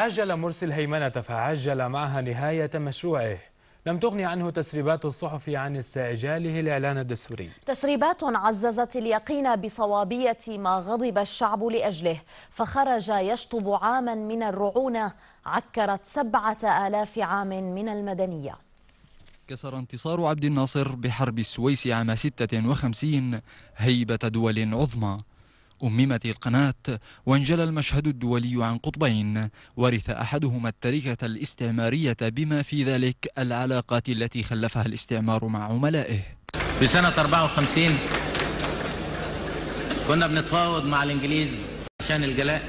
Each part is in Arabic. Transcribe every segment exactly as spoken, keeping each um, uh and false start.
عجل مرسي الهيمنة فعجل معها نهاية مشروعه. لم تغني عنه تسريبات الصحف عن استعجاله الإعلان الدستوري. تسريبات عززت اليقين بصوابية ما غضب الشعب لأجله، فخرج يشطب عاما من الرعونة عكرت سبعة آلاف عام من المدنية. كسر انتصار عبد الناصر بحرب السويس عام ستة وخمسين هيبة دول عظمى. أممت القناة وانجلى المشهد الدولي عن قطبين، ورث أحدهما التركة الاستعمارية بما في ذلك العلاقات التي خلفها الاستعمار مع عملائه. في سنة أربعة وخمسين كنا بنتفاوض مع الإنجليز عشان الجلاء،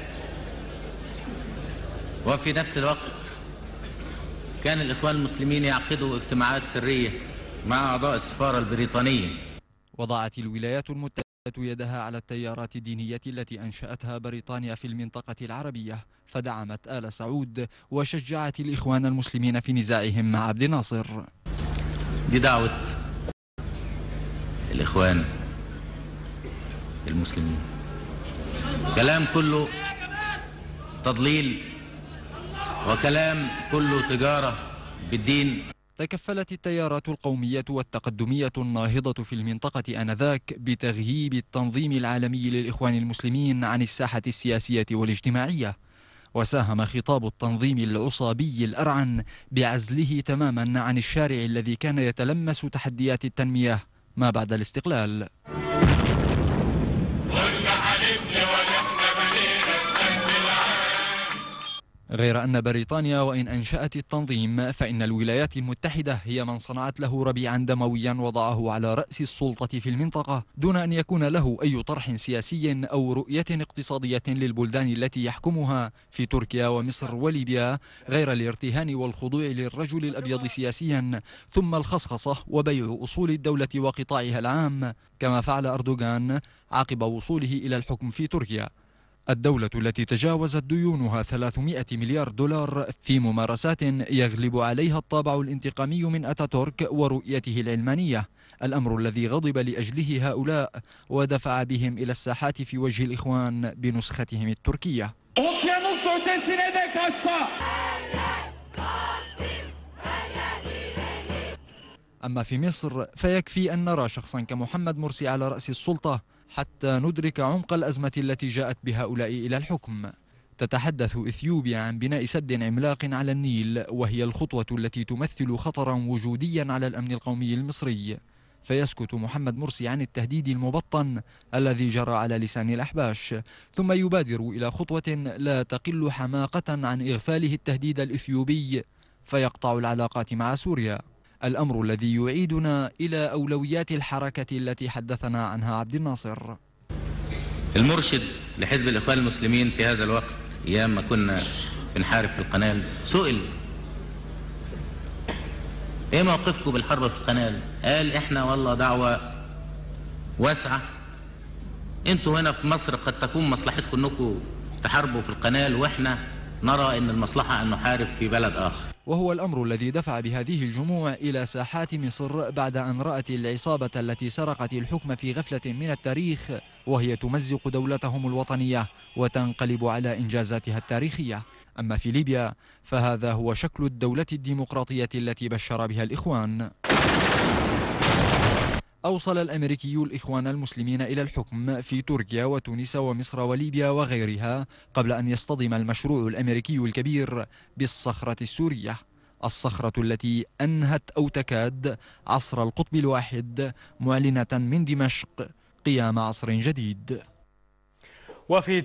وفي نفس الوقت كان الإخوان المسلمين يعقدوا اجتماعات سرية مع أعضاء السفارة البريطانية. وضعت الولايات المتحدة يدها على التيارات الدينية التي أنشأتها بريطانيا في المنطقة العربية، فدعمت آل سعود وشجعت الإخوان المسلمين في نزاعهم مع عبد الناصر. دي دعوة الإخوان المسلمين، كلام كله تضليل وكلام كله تجارة بالدين. تكفلت التيارات القومية والتقدمية الناهضة في المنطقة آنذاك بتغييب التنظيم العالمي للإخوان المسلمين عن الساحة السياسية والاجتماعية، وساهم خطاب التنظيم العصابي الأرعن بعزله تماما عن الشارع الذي كان يتلمس تحديات التنمية ما بعد الاستقلال. غير أن بريطانيا وإن أنشأت التنظيم فإن الولايات المتحدة هي من صنعت له ربيعا دمويا وضعه على رأس السلطة في المنطقة دون أن يكون له أي طرح سياسي أو رؤية اقتصادية للبلدان التي يحكمها في تركيا ومصر وليبيا، غير الارتهان والخضوع للرجل الأبيض سياسيا، ثم الخصخصة وبيع أصول الدولة وقطاعها العام كما فعل أردوغان عقب وصوله إلى الحكم في تركيا. الدولة التي تجاوزت ديونها ثلاثمائة مليار دولار في ممارسات يغلب عليها الطابع الانتقامي من أتاتورك ورؤيته العلمانية، الأمر الذي غضب لأجله هؤلاء ودفع بهم إلى الساحات في وجه الإخوان بنسختهم التركية. أما في مصر فيكفي أن نرى شخصا كمحمد مرسي على رأس السلطة حتى ندرك عمق الأزمة التي جاءت بهؤلاء إلى الحكم. تتحدث إثيوبيا عن بناء سد عملاق على النيل، وهي الخطوة التي تمثل خطرا وجوديا على الأمن القومي المصري، فيسكت محمد مرسي عن التهديد المبطن الذي جرى على لسان الأحباش، ثم يبادر إلى خطوة لا تقل حماقة عن إغفاله التهديد الإثيوبي فيقطع العلاقات مع سوريا، الأمر الذي يعيدنا إلى أولويات الحركة التي حدثنا عنها عبد الناصر. المرشد لحزب الإخوان المسلمين في هذا الوقت أيام ما كنا بنحارب في القنال سئل ايه موقفكم بالحرب في القنال؟ قال احنا والله دعوة واسعة، انتوا هنا في مصر قد تكون مصلحتكم انكم تحاربوا في القنال، واحنا نرى ان المصلحة ان نحارب في بلد آخر. وهو الأمر الذي دفع بهذه الجموع إلى ساحات مصر بعد أن رأت العصابة التي سرقت الحكم في غفلة من التاريخ وهي تمزق دولتهم الوطنية وتنقلب على إنجازاتها التاريخية. أما في ليبيا فهذا هو شكل الدولة الديمقراطية التي بشر بها الإخوان. أوصل الأمريكي الإخوان المسلمين إلى الحكم في تركيا وتونس ومصر وليبيا وغيرها قبل أن يصطدم المشروع الأمريكي الكبير بالصخرة السورية، الصخرة التي أنهت أو تكاد عصر القطب الواحد، معلنة من دمشق قيام عصر جديد. وفي